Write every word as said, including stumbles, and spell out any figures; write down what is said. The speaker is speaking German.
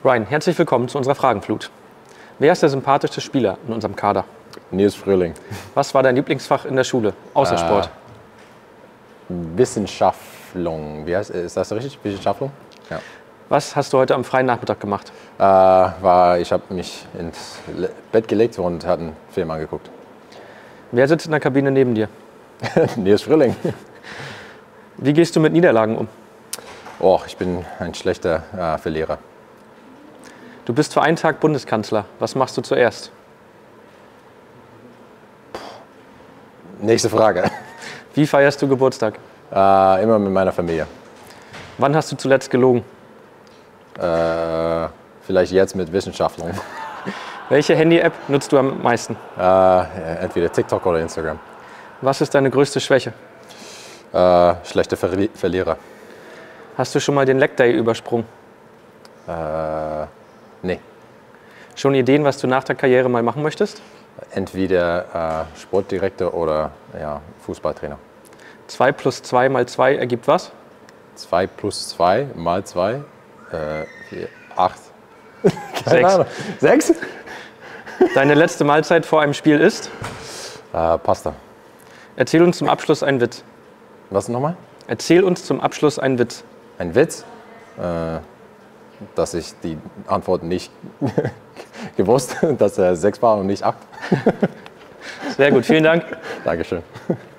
Ryan, herzlich willkommen zu unserer Fragenflut. Wer ist der sympathischste Spieler in unserem Kader? Nils Frühling. Was war dein Lieblingsfach in der Schule, außer äh, Sport? Wissenschaftlung. Wie heißt, ist das richtig? Wissenschaftlung? Ja. Was hast du heute am freien Nachmittag gemacht? Äh, war, ich habe mich ins Bett gelegt und habe einen Film angeguckt. Wer sitzt in der Kabine neben dir? Nils Frühling. Wie gehst du mit Niederlagen um? Oh, ich bin ein schlechter äh, Verlierer. Du bist für einen Tag Bundeskanzler. Was machst du zuerst? Nächste Frage. Wie feierst du Geburtstag? Äh, immer mit meiner Familie. Wann hast du zuletzt gelogen? Äh, vielleicht jetzt mit Wissenschaftlung. Welche Handy-App nutzt du am meisten? Äh, entweder TikTok oder Instagram. Was ist deine größte Schwäche? Äh, schlechter Verli Verlierer. Hast du schon mal den Leg Day übersprungen? Äh, nee. Schon Ideen, was du nach der Karriere mal machen möchtest? Entweder äh, Sportdirektor oder ja, Fußballtrainer. zwei plus zwei mal zwei ergibt was? zwei plus zwei mal zwei, äh, vier, acht. Sechs. Sechs? Deine letzte Mahlzeit vor einem Spiel ist? Äh, Pasta. Erzähl uns zum Abschluss einen Witz. Was nochmal? Erzähl uns zum Abschluss einen Witz. Ein Witz? Äh, dass ich die Antwort nicht gewusst, dass er sechs war und nicht acht. Sehr gut, vielen Dank. Dankeschön.